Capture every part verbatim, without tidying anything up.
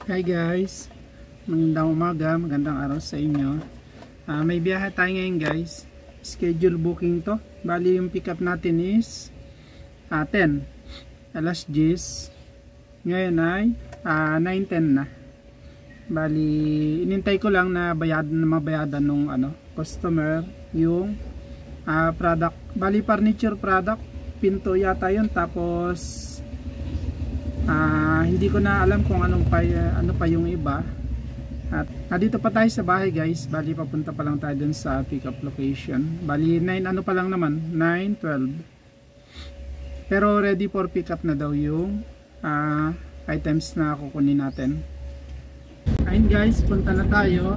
Hi guys, magandang umaga, magandang araw sa inyo. uh, May biyahe tayo ngayon guys. Schedule booking to. Bali yung pick up natin is uh, ten alas diyes. Ngayon ay uh, nine ten na. Bali inintay ko lang na bayadan na mabayadan nung ano, customer yung uh, product. Bali furniture product, pinto yata yun. Tapos Uh, hindi ko na alam kung anong pa, uh, ano pa yung iba. At uh, dito pa tayo sa bahay guys. Bali papunta pa lang tayo dun sa pick up location. Bali nine ano pa lang naman, nine twelve. Pero ready for pick up na daw yung uh, items na kukunin natin. Ayun guys, punta na tayo.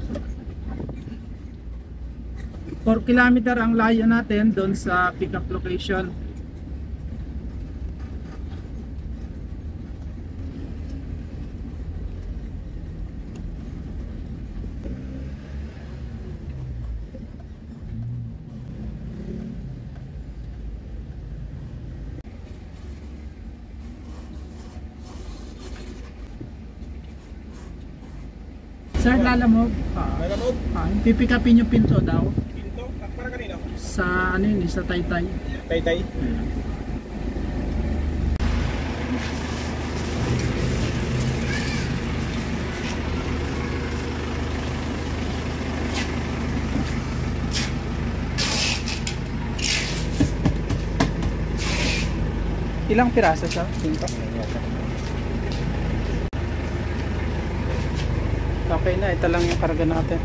four kilometer ang layo natin dun sa pick up location. Sir, lalamog. Ah, Lalamog? Ah, pipick upin yung pinto daw. Pinto? Para kanina? Sa ano yun, sa Taytay. Taytay? Hmm. Ilang piraso sa pinto? Okay na, ito lang yung karga natin.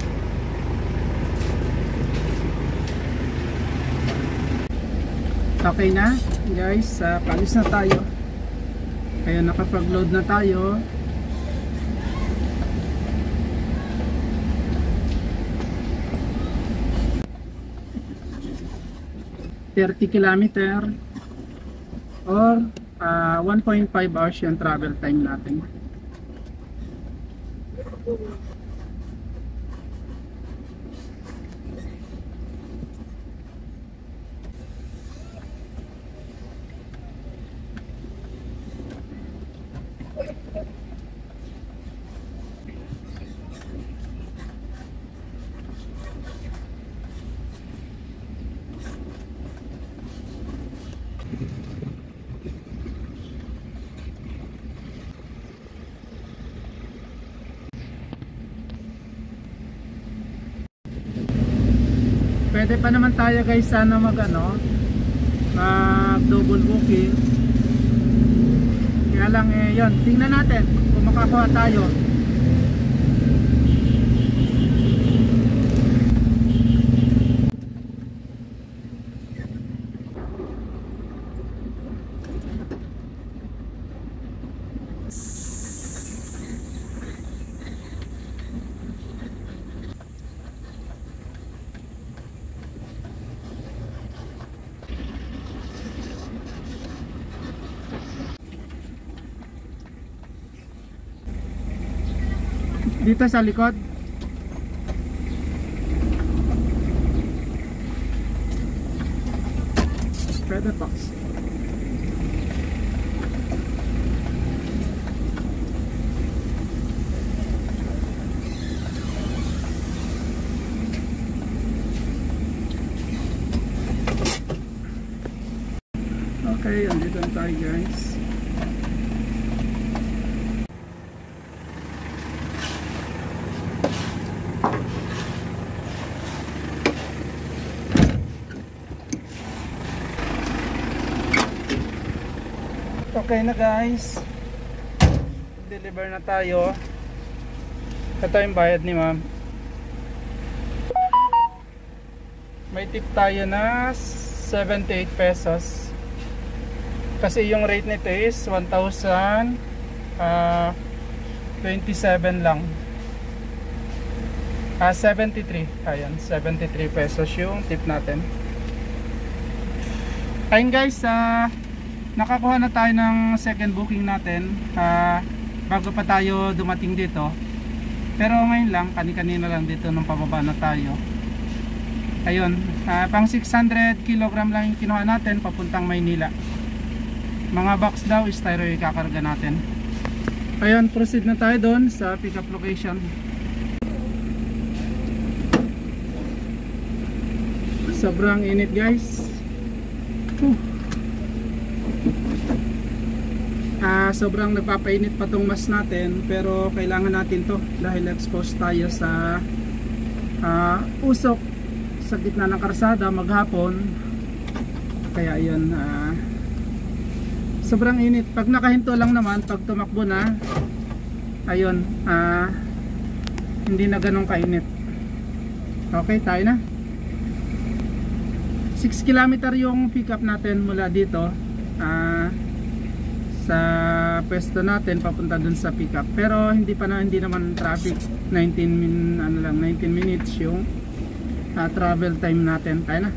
Okay na guys, uh, paalis na tayo. Kaya nakapag-load na tayo. thirty kilometer or uh, one point five hours yung travel time natin. Pwede pa naman tayo guys sana mag ano, mag double booking. Kaya lang eh yun, tingnan natin kung makakuha tayo. Dito sa likod. Pwede po. Okay, andito na tayo guys. Okay na guys, deliver na tayo. Ito yung bayad ni ma'am. May tip tayo na seventy-eight pesos. Kasi yung rate nito is one thousand twenty-seven lang. Ah, seventy-three. Ayan, seventy-three pesos yung tip natin. Ayun guys, ah uh, nakakuha na tayo ng second booking natin uh, bago pa tayo dumating dito. Pero ngayon lang, kani-kanina lang dito nung pababa na tayo. Ayun, uh, pang six hundred kilogram lang yung kinuha natin papuntang Maynila. Mga box daw, styro yung kakarga natin. Ayun, proceed na tayo doon sa pick up location. Sobrang init guys. uh. Uh, sobrang nagpapainit pa tong mas natin, pero kailangan natin to dahil exposed tayo sa uh, usok sa gitna ng karsada maghapon. Kaya yun, uh, sobrang init. Pag nakahinto lang naman, pag tumakbo na, ayun, uh, hindi na ganun kainit. Okay, tayo na. six kilometer yung pick up natin mula dito uh, sa pwesto natin papunta dun sa pick up, pero hindi pa na, hindi naman traffic. nineteen min, ano lang, nineteen minutes yung uh, travel time natin. Tayo na.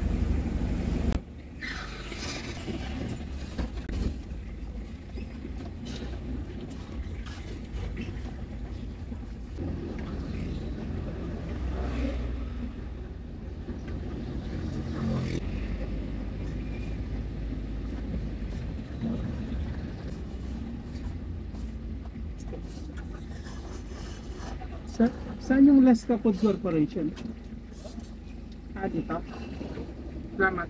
Sa, saan yung Las Capod Corporation? Ah, dito. Salamat.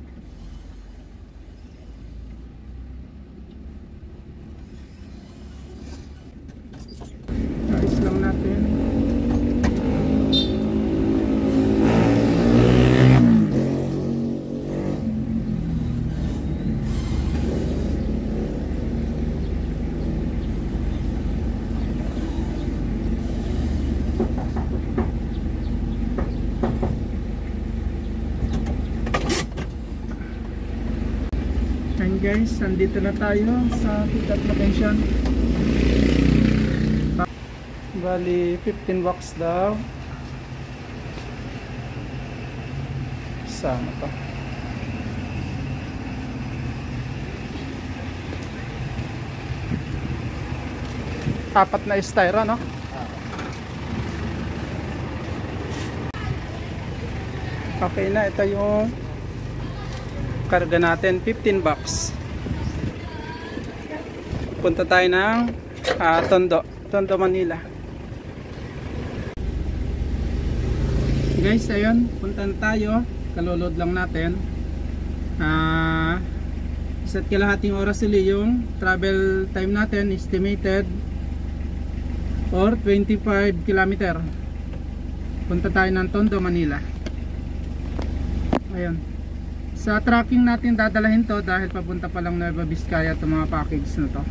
Ayos lang natin. And guys, nandito na tayo sa pick up location. Bali fifteen bucks daw. Sama to. Apat na styro, no? Okay na, ito yung karga natin, fifteen bucks. Punta tayo ng uh, Tondo, Tondo, Manila. Guys, ayun, punta na tayo. Kalulod lang natin. Uh, isa't kalahating oras sila yung travel time natin, estimated or twenty-five kilometer. Punta tayo ng Tondo, Manila. Ayun. Sa tracking natin dadalahin to dahil papunta pa lang Nueva Vizcaya itong mga package na to.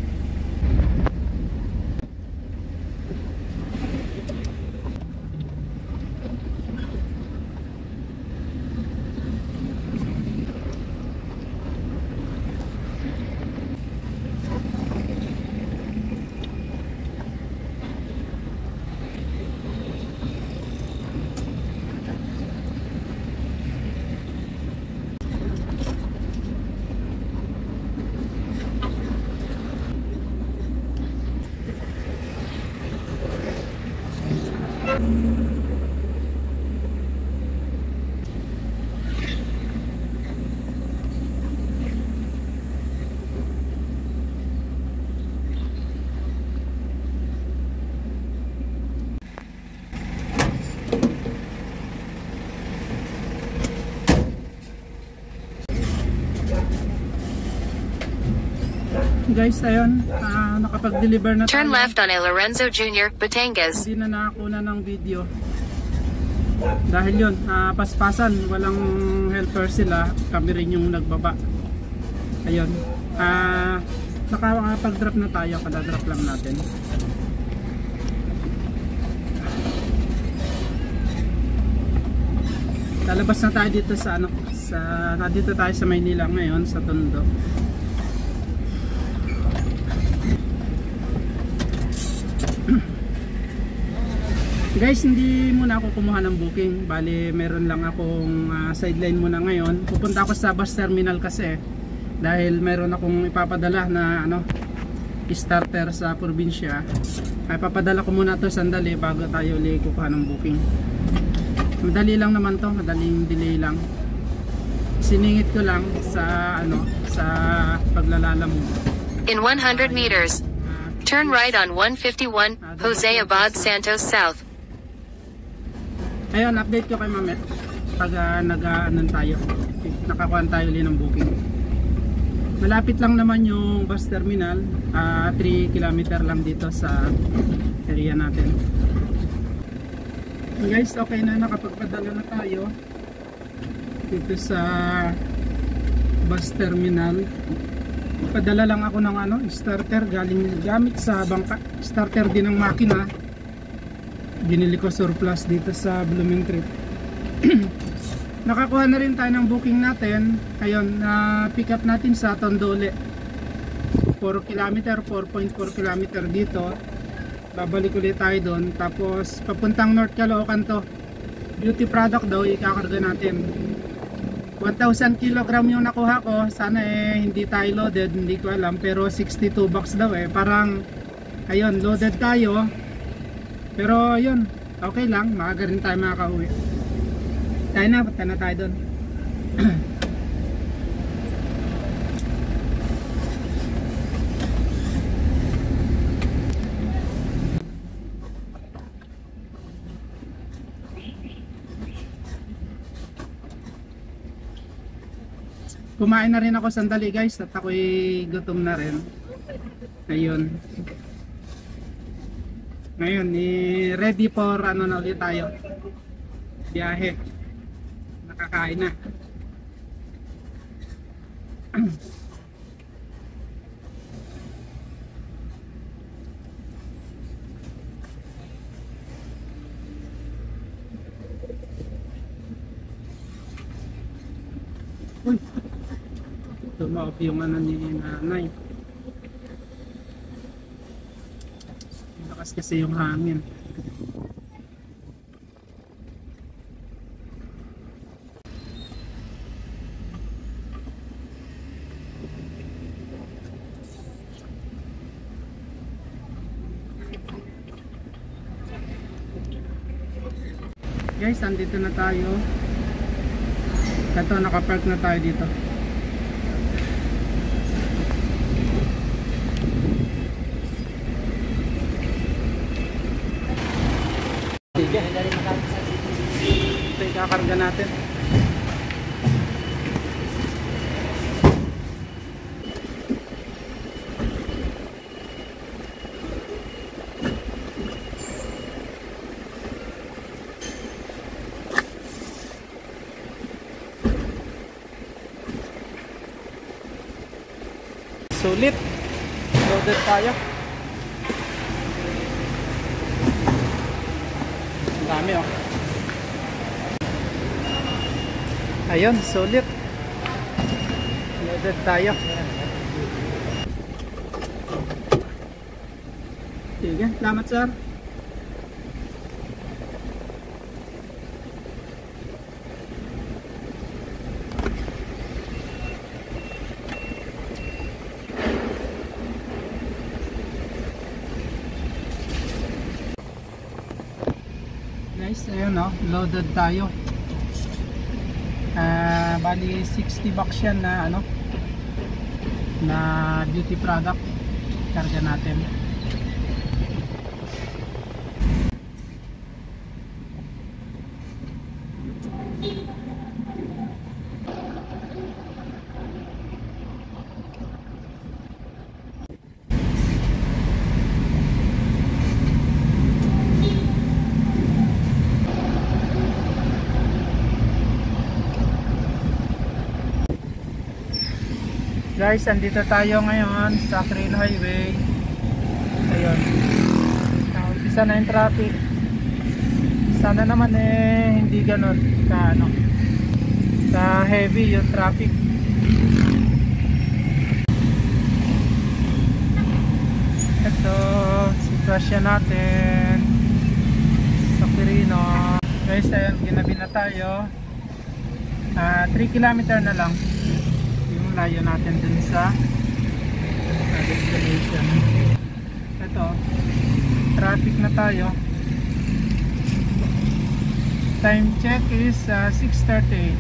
Guys, ayun, uh, nakapag-deliver na tayo. Turn left on A. Lorenzo Junior, Batangas. Hindi na nakakuna ng video dahil yun, uh, paspasan, walang helper sila, kami rin yung nagbaba. Ayun, uh, nakapag-drop na tayo, kada-drop lang natin. Lalabas na tayo dito sa ano, sa dito tayo sa Maynila ngayon, sa Tondo. Guys, hindi muna ako kumuha ng booking. Bali, meron lang akong uh, sideline muna ngayon. Pupunta ako sa bus terminal kasi dahil meron akong ipapadala na ano, starter sa probinsya. Ay papadala ko muna to sandali bago tayo ulit kukuha ng booking. Madali lang naman to, madaling delay lang. Siningit ko lang sa ano, sa paglalala mo. In one hundred meters, Uh, Turn right on one fifty-one, Jose Abad Santos South. Ayun, update ko kay Mamet pag uh, nag-aanon tayo, nakakuha tayo ulit ng booking. Malapit lang naman yung bus terminal, uh, three kilometer lang dito sa area natin. And guys, okay na, nakapagpadala na tayo dito sa bus terminal. Padala lang ako ng ano, starter galing gamit sa bangka, starter din ng makina. Binili ko surplus dito sa Blooming Trip. Nakakuha na rin tayo ng booking natin. Ayun, na uh, pick up natin sa Tondo ulit. four kilometer, four point four kilometer dito. Babalik ulit tayo doon. Tapos papuntang North Caloocan to. Beauty product daw ikakarga natin. one thousand kilogram yung nakuha ko. Sana eh hindi tayo loaded, hindi ko alam, pero sixty-two bucks daw eh. Parang ayun, loaded tayo. Pero yun, okay lang, maaga rin tayo makakauwi. Tayo na, punta na tayo doon. Kumain na rin ako sandali guys at ako'y gutom na rin. Ayun. Ngayon, i-ready for ano na ulit tayo. Biyahe. Nakakain na. Uy. Tumaoff yung ano ni nanay. Lakas kasi yung hangin. Guys, andito na tayo. Ito, nakapark na tayo dito. Ito ikakarga natin. Sulit. Loaded tayo. Dami oh. Ayun, sulit. Loaded tayo. Sige, salamat sir. Guys, ayun no, loaded tayo. Uh, bali sixty bucks yan na ano, na beauty product. Karga natin. Guys, andito tayo ngayon sa Trail Highway. Ayun. Umpisa na yung traffic. Sana naman eh hindi ganun ka ano, sa heavy yung traffic. Ito, sitwasyon natin sa Quirino. Guys, ayun, ginabi na tayo. uh, three kilometer na lang layo natin dun sa uh, destination. Ito, traffic na tayo. Time check is uh, six thirty.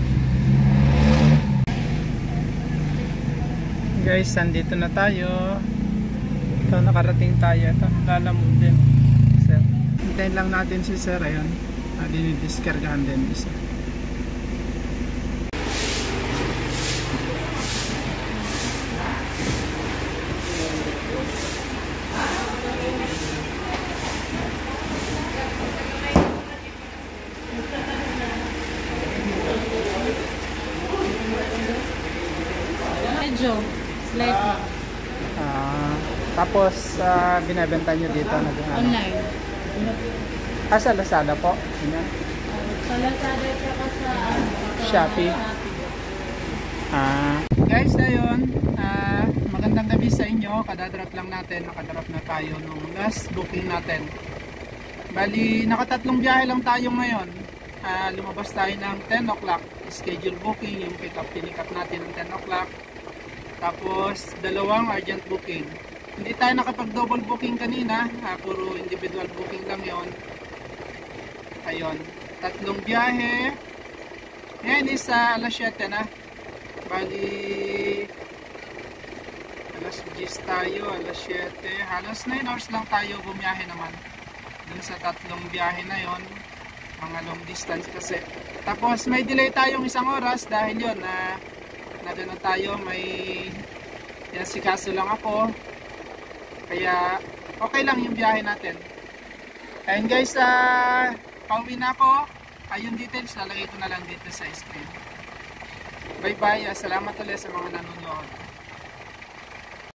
Guys, andito na tayo. So nakarating tayo. Ito, lalamove din. Sir. Hintayin lang natin si sir. Ayan. Uh, dinidiskargahan din isa. Medyo slightly. Ah, tapos uh, binebenta nyo dito na Online. Ah, sa Lazada po. Ayan. Sa Lazada at sa Shopee. Ah, guys, ayun. Ah, magandang gabi sa inyo. Kadadrop lang natin. Nakadrop na tayo nung last booking natin. Bali, nakatatlong biyahe lang tayo ngayon. Ah, lumabas tayo ng ten o'clock. Schedule booking. Yung pick up, pinick up natin ng ten o'clock. Tapos, dalawang urgent booking. Hindi tayo nakapag-double booking kanina. Ah, puro individual booking lang yon. Ayun. Tatlong biyahe. Ngayon is uh, alas siyete na. Bali, alas diyes tayo, alas siyete. Halos nine hours lang tayo bumiyahe naman. Dun sa tatlong biyahe na yon, mga long distance kasi. Tapos may delay tayong isang oras dahil yun na na gano'n tayo, may pinasikaso lang ako. Kaya okay lang yung biyahe natin. Ayun guys, uh, pauwi na ako. Ayun details, lalagay ko na lang dito sa screen. Bye bye, salamat ulit sa mga nanonood.